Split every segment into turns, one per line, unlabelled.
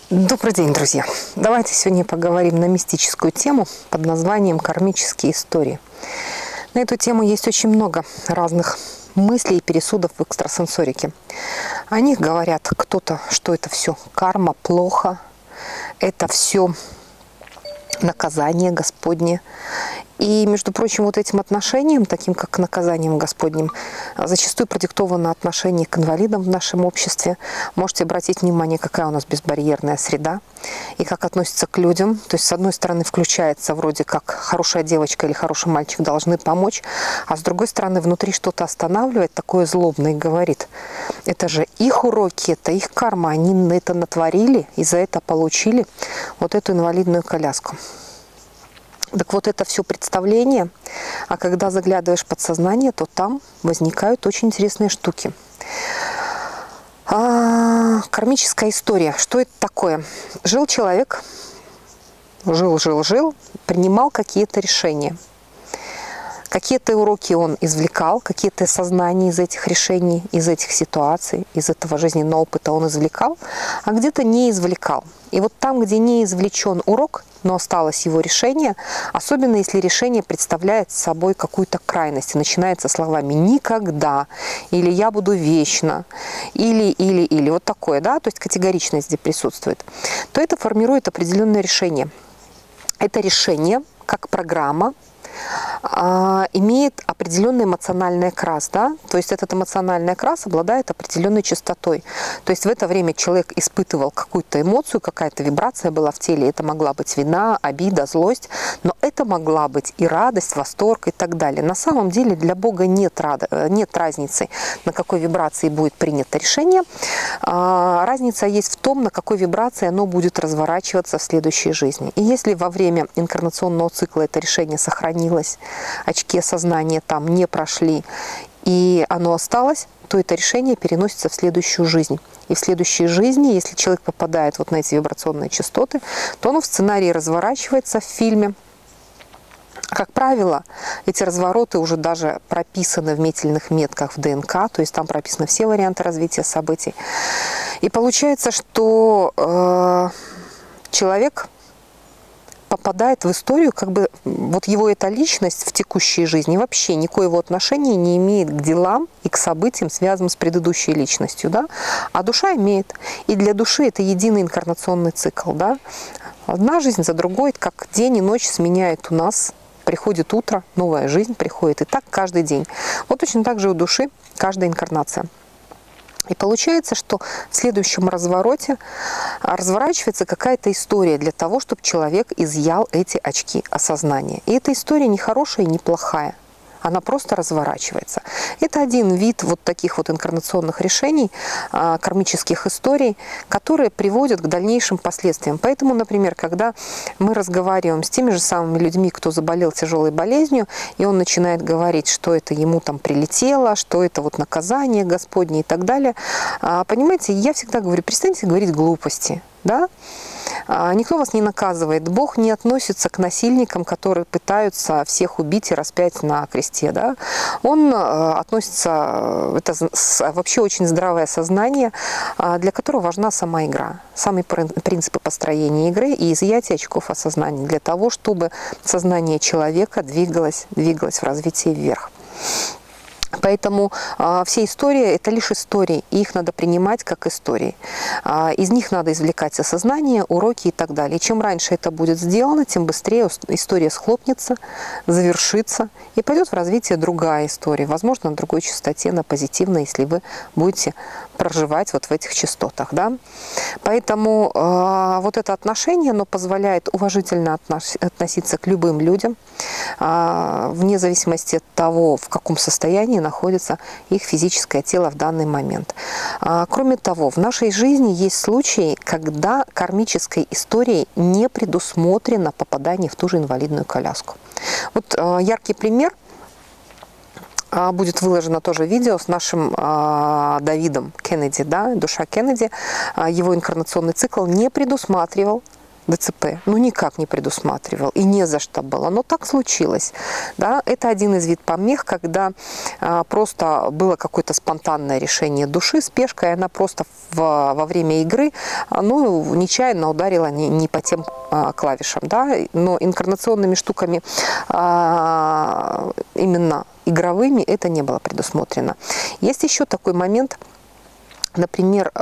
Добрый день, друзья! Давайте сегодня поговорим на мистическую тему под названием «Кармические истории». На эту тему есть очень много разных мыслей и пересудов в экстрасенсорике. О них говорят кто-то, что это все карма, плохо, это все наказание Господне. И, между прочим, вот этим отношением, таким как наказанием Господним, зачастую продиктовано отношение к инвалидам в нашем обществе. Можете обратить внимание, какая у нас безбарьерная среда и как относится к людям. То есть, с одной стороны, включается вроде как хорошая девочка или хороший мальчик должны помочь, а с другой стороны, внутри что-то останавливает, такое злобное, и говорит, это же их уроки, это их карма, они это натворили и за это получили вот эту инвалидную коляску. Так вот, это все представление, а когда заглядываешь в подсознание, то там возникают очень интересные штуки. Кармическая история. Что это такое? Жил человек, жил, принимал какие-то решения. Какие-то уроки он извлекал, какие-то сознания из этих решений, из этих ситуаций, из этого жизненного опыта он извлекал, а где-то не извлекал. И вот там, где не извлечен урок, но осталось его решение, особенно если решение представляет собой какую-то крайность и начинается словами «никогда», или «я буду вечно», или, вот такое, да, то есть категоричность здесь присутствует, то это формирует определенное решение. Это решение, как программа, имеет определенный эмоциональный окрас, да? То есть этот эмоциональный окрас обладает определенной частотой. То есть в это время человек испытывал какую-то эмоцию, какая-то вибрация была в теле. Это могла быть вина, обида, злость, но это могла быть и радость, восторг и так далее. На самом деле для Бога нет разницы, на какой вибрации будет принято решение. Разница есть в том, на какой вибрации оно будет разворачиваться в следующей жизни. И если во время инкарнационного цикла это решение сохранилось, очки осознания там не прошли, и оно осталось, то это решение переносится в следующую жизнь. И в следующей жизни, если человек попадает вот на эти вибрационные частоты, то оно в сценарии разворачивается в фильме. Как правило, эти развороты уже даже прописаны в метильных метках в ДНК, то есть там прописаны все варианты развития событий. И получается, что человек попадает в историю, как бы вот его эта личность в текущей жизни вообще никакого отношения не имеет к делам и к событиям, связанным с предыдущей личностью, да? А душа имеет. И для души это единый инкарнационный цикл, да? Одна жизнь за другой, как день и ночь сменяет у нас. Приходит утро, новая жизнь приходит. И так каждый день. Вот точно так же у души каждая инкарнация. И получается, что в следующем развороте разворачивается какая-то история для того, чтобы человек изъял эти очки осознания. И эта история не хорошая и не плохая. Она просто разворачивается. Это один вид вот таких вот инкарнационных решений, кармических историй, которые приводят к дальнейшим последствиям. Поэтому, например, когда мы разговариваем с теми же самыми людьми, кто заболел тяжелой болезнью, и он начинает говорить, что это ему там прилетело, что это вот наказание Господне и так далее, понимаете, я всегда говорю, перестаньте говорить глупости, да? Никто вас не наказывает. Бог не относится к насильникам, которые пытаются всех убить и распять на кресте. Да? Он относится, это вообще очень здравое сознание, для которого важна сама игра. Самые принципы построения игры и изъятия очков осознания для того, чтобы сознание человека двигалось в развитии вверх. Поэтому все истории – это лишь истории, и их надо принимать как истории. Из них надо извлекать осознание, уроки и так далее. И чем раньше это будет сделано, тем быстрее история схлопнется, завершится, и пойдет в развитие другая история, возможно, на другой частоте, на позитивной, если вы будете проживать вот в этих частотах. Да? Поэтому вот это отношение, оно позволяет уважительно относиться к любым людям, вне зависимости от того, в каком состоянии находится их физическое тело в данный момент. Кроме того, в нашей жизни есть случаи, когда кармической историей не предусмотрено попадание в ту же инвалидную коляску. Вот яркий пример. Будет выложено тоже видео с нашим Давидом Кеннеди, да, душа Кеннеди. Его инкарнационный цикл не предусматривал ДЦП, ну никак не предусматривал и не за что было, но так случилось. Да? Это один из видов помех, когда просто было какое-то спонтанное решение души, спешка, и она просто во время игры нечаянно ударила не по тем клавишам. Да? Но инкарнационными штуками именно игровыми это не было предусмотрено. Есть еще такой момент, например,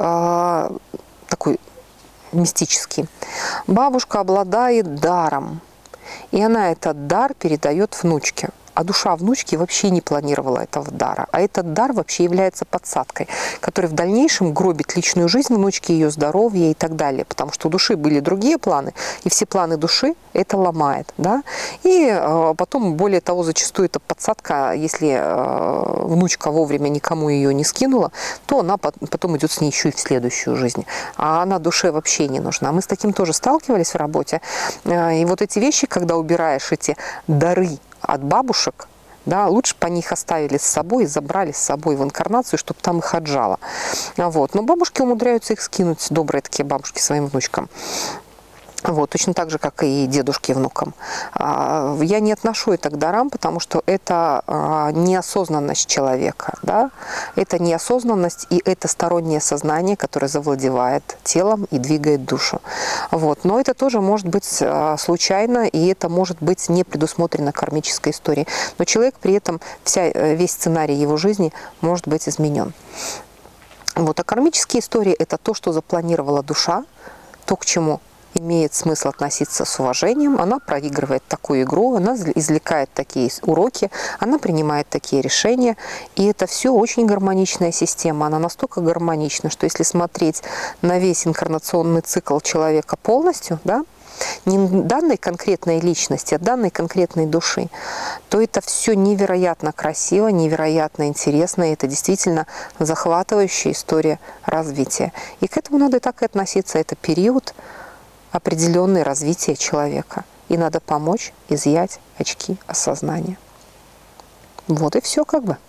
такой мистический. Бабушка обладает даром, и она этот дар передает внучке. А душа внучки вообще не планировала этого дара. А этот дар вообще является подсадкой, который в дальнейшем гробит личную жизнь внучки, ее здоровье и так далее. Потому что у души были другие планы, и все планы души это ломает. Да? И потом, более того, зачастую эта подсадка, если внучка вовремя никому ее не скинула, то она потом идет с ней еще и в следующую жизнь. А она душе вообще не нужна. Мы с таким тоже сталкивались в работе. И вот эти вещи, когда убираешь эти дары от бабушек, да, лучше бы они их оставили с собой и забрали с собой в инкарнацию, чтобы там их отжало. Вот. Но бабушки умудряются их скинуть, добрые такие бабушки, своим внучкам. Вот, точно так же, как и дедушки внукам. Я не отношу это к дарам, потому что это неосознанность человека. Да? Это неосознанность и это стороннее сознание, которое завладевает телом и двигает душу. Вот. Но это тоже может быть случайно, и это может быть не предусмотрено кармической историей. Но человек при этом, весь сценарий его жизни может быть изменен. Вот. А кармические истории – это то, что запланировала душа, то, к чему имеет смысл относиться с уважением, она проигрывает такую игру, она извлекает такие уроки, она принимает такие решения, и это все очень гармоничная система, она настолько гармонична, что если смотреть на весь инкарнационный цикл человека полностью, да, не данной конкретной личности, а данной конкретной души, то это все невероятно красиво, невероятно интересно, и это действительно захватывающая история развития. И к этому надо и так и относиться, это период определенное развитие человека. И надо помочь изъять очки осознания. Вот и все как бы.